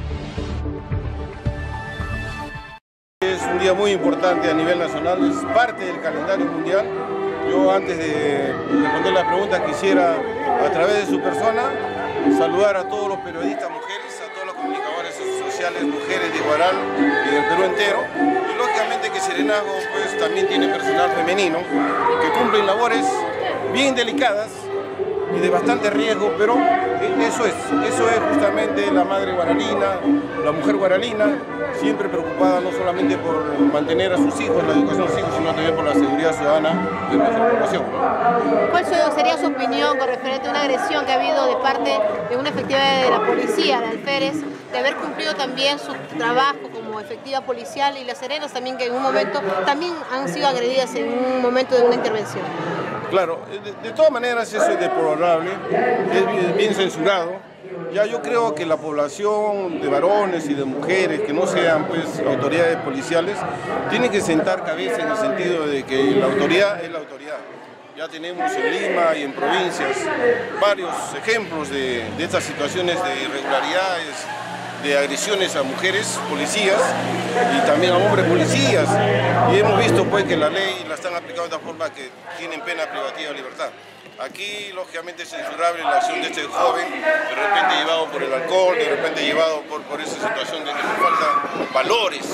Es un día muy importante a nivel nacional, es parte del calendario mundial. Yo antes de responder la pregunta quisiera, a través de su persona, saludar a todos los periodistas mujeres, a todos los comunicadores sociales mujeres de Huaral y del Perú entero. Y lógicamente que Serenazgo pues, también tiene personal femenino que cumplen labores bien delicadas y de bastante riesgo, pero eso es justamente la madre guaralina, la mujer guaralina, siempre preocupada no solamente por mantener a sus hijos, la educación de sus hijos, sino también por la seguridad ciudadana de nuestra población. ¿Cuál sería su opinión con referente a una agresión que ha habido de parte de una efectiva de la policía, de alférez, de haber cumplido también su trabajo como efectiva policial, y las serenas también, que en un momento también han sido agredidas en un momento de una intervención? Claro, de todas maneras eso es deplorable, es bien censurado. Ya yo creo que la población de varones y de mujeres que no sean pues autoridades policiales tiene que sentar cabeza en el sentido de que la autoridad es la autoridad. Ya tenemos en Lima y en provincias varios ejemplos de estas situaciones de irregularidades, de agresiones a mujeres policías y también a hombres policías, y hemos visto pues que la ley la están aplicando de tal forma que tienen pena privativa de libertad. Aquí lógicamente es censurable la acción de este joven, de repente llevado por el alcohol, de repente llevado por esa situación de que le faltan valores,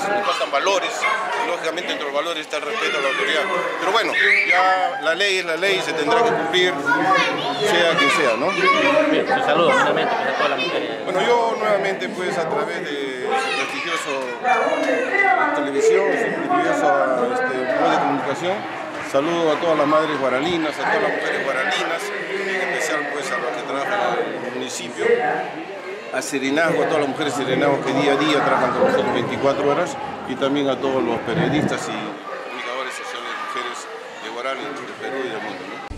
y lógicamente entre los valores está el respeto a la autoridad. Pero bueno, ya la ley es la ley y se tendrá que cumplir, sea quien sea, ¿no? Bien, su saludo finalmente a todas las mujeres. Bueno, yo nuevamente pues a través de su prestigioso televisión, su prestigioso medio de comunicación, saludo a todas las madres guaralinas, a todas las mujeres guaralinas, en especial pues a los que trabajan en el municipio, a Serenazgo, a todas las mujeres Serenazgo que día a día trabajan con nosotros 24 horas, y también a todos los periodistas y comunicadores sociales mujeres de Huaral, del Perú y del mundo, ¿no?